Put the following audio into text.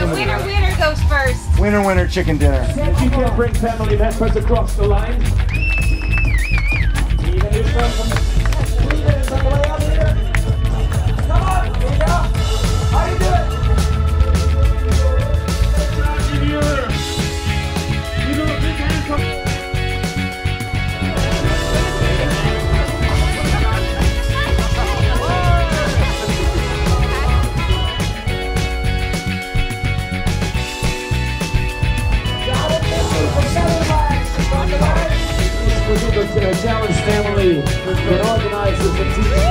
Winner goes first. Winner, chicken dinner. If you can bring family members across the line. Even this one from Sweden is on the way up here. Come on, here you go. How you doing? You know, big hands up. The challenge family that organizes the team.